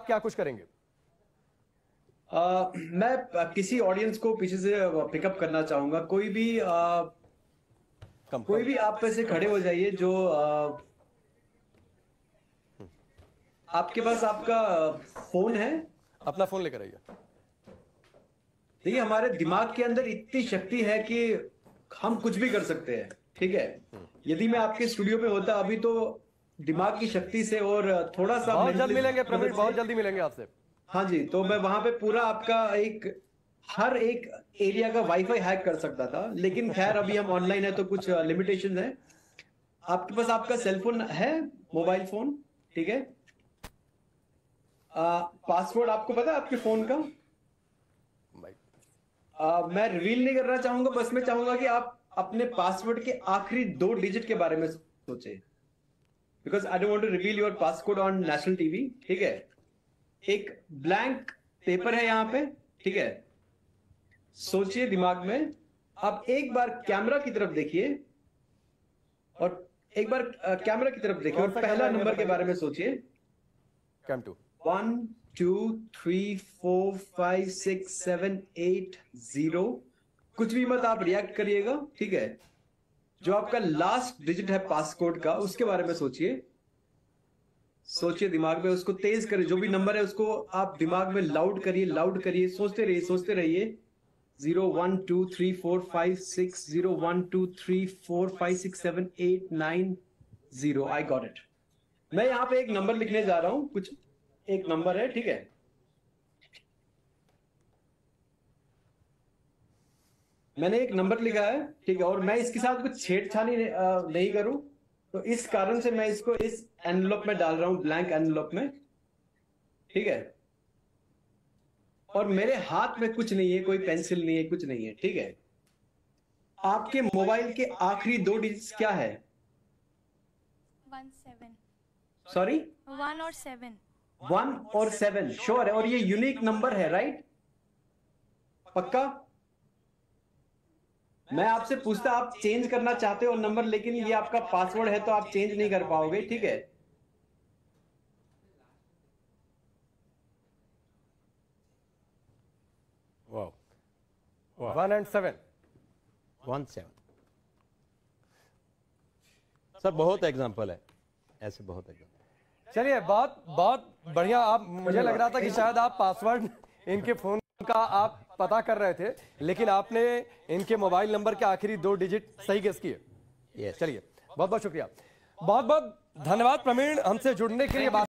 क्या कुछ करेंगे? मैं किसी ऑडियंस को पीछे से पिकअप करना चाहूंगा। कोई भी आप पे से खड़े हो जाइए जो आपके पास आपका फोन है, अपना फोन लेकर आइए। देखिए हमारे दिमाग के अंदर इतनी शक्ति है कि हम कुछ भी कर सकते हैं, ठीक है। यदि मैं आपके स्टूडियो पे होता अभी तो दिमाग की शक्ति से और थोड़ा सा बहुत जल्द मिलेंगे प्रवीण, बहुत जल्दी मिलेंगे आपसे। हाँ जी, तो मैं वहां पे पूरा आपका हर एक एरिया का वाईफाई हैक कर सकता था, लेकिन खैर अभी हम ऑनलाइन है तो कुछ लिमिटेशन है। आपके पास आपका सेलफोन है, मोबाइल फोन, ठीक है। पासवर्ड आपको पता है आपके फोन का? मैं रिवील नहीं करना चाहूंगा, बस मैं चाहूंगा कि आप अपने पासवर्ड के आखिरी 2 डिजिट के बारे में सोचे, because I don't want to reveal your password on national TV, ठीक है। एक ब्लैंक पेपर है यहाँ पे, ठीक है। सोचिए दिमाग में, आप एक बार कैमरा की तरफ देखिए और एक बार कैमरा की तरफ देखिए और पहला नंबर के बारे में सोचिए। कैम 2 1 2 3 4 5 6 7 8 0। कुछ भी मत आप रिएक्ट करिएगा, ठीक है। जो आपका लास्ट डिजिट है पासकोड का, उसके बारे में सोचिए। सोचिए दिमाग में, उसको तेज करिए। जो भी नंबर है उसको आप दिमाग में लाउड करिए, सोचते रहिए। 0 1 2 3 4 5 6 0 1 2 3 4 5 6 7 8 9 0। I got it. मैं यहाँ पे एक नंबर लिखने जा रहा हूं, कुछ एक नंबर है, ठीक है। मैंने एक नंबर लिखा है, ठीक है, और मैं इसके साथ कुछ छेड़छाड़ी नहीं करूं, तो इस कारण से मैं इसको इस एनवेलप में डाल रहा हूं, ब्लैंक एनवेलप में, ठीक है। और मेरे हाथ में कुछ नहीं है, कोई पेंसिल नहीं है, कुछ नहीं है, ठीक है। आपके मोबाइल के आखिरी 2 डिजिट्स क्या है? 1 7। सॉरी? 1 और 7। 1 और 7 श्योर है, और ये यूनिक नंबर है, राइट? पक्का? मैं आपसे पूछता, आप चेंज करना चाहते हो नंबर, लेकिन ये आपका पासवर्ड है तो आप चेंज नहीं कर पाओगे, ठीक है। Wow, 1 and 7 1 7। सर बहुत एग्जांपल है, ऐसे बहुत एग्जांपल। चलिए, बहुत बहुत बढ़िया। आप, मुझे लग रहा था कि शायद आप पासवर्ड इनके फोन का आप पता कर रहे थे, लेकिन आपने इनके मोबाइल नंबर के आखिरी 2 डिजिट सही गेस किए। चलिए, बहुत बहुत शुक्रिया, बहुत बहुत धन्यवाद प्रवीण, हमसे जुड़ने के लिए।